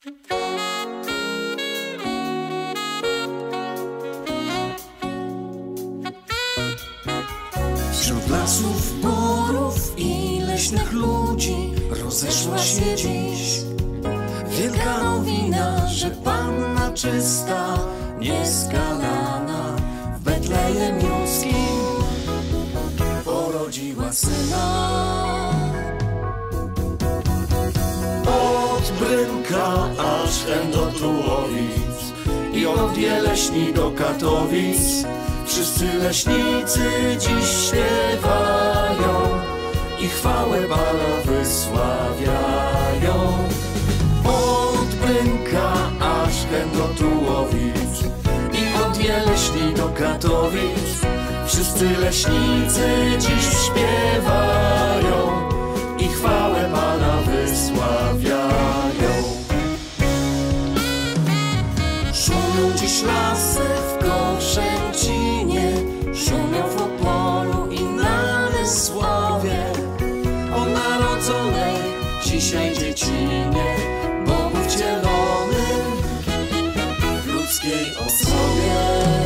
Wśród lasów, borów i leśnych ludzi rozeszła się dziś wielka nowina, że Panna czysta, nieskalana w betlejemskim porodziła syna. Od Brynka aż hen do Tułowic i od Jeleśni do Katowic wszyscy leśnicy dziś śpiewają i chwałę Pana wysławiają. Od Brynka aż hen do Tułowic i od Jeleśni do Katowic wszyscy leśnicy dziś śpiewają i chwałę Pana wysławiają. Szumią dziś lasy w Koszęcinie, szumią w Opolu i Namysłowie o narodzonej dzisiaj dziecinie, Bogu wcielonym w ludzkiej osobie.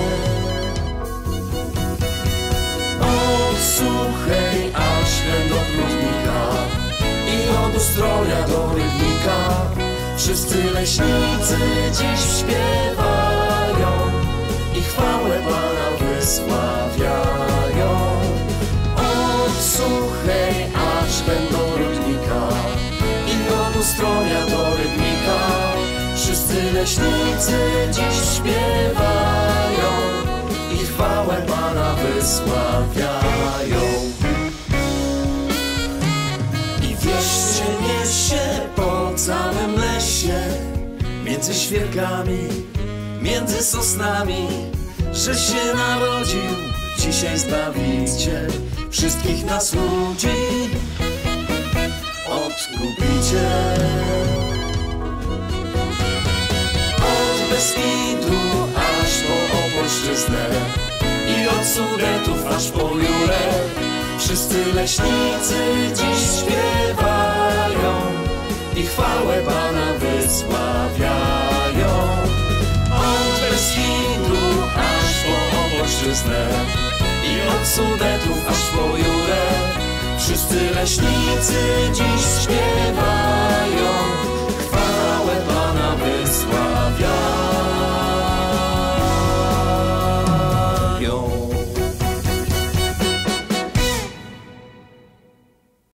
Od Suchej aż hen do Prudnika i od Ustroja do Rybnika wszyscy leśnicy dziś śpiewają i chwałę Pana wysławiają. Od Suchej aż hen do Rybnika i od Ustroja do Rybnika wszyscy leśnicy dziś śpiewają i chwałę Pana wysławiają. I wieście niesie po całym lesie, między świerkami, między sosnami, że się narodził dzisiaj Zbawiciel wszystkich nas ludzi, Odkupiciel. Od Beskidu aż po Opolszczyznę i od Sudetów aż po Jurę wszyscy leśnicy dziś śpiewają i chwałę Pana wysławiają. Od Beskidu aż po Opolszczyznę i od Sudetów aż po Jurę wszyscy leśnicy dziś śpiewają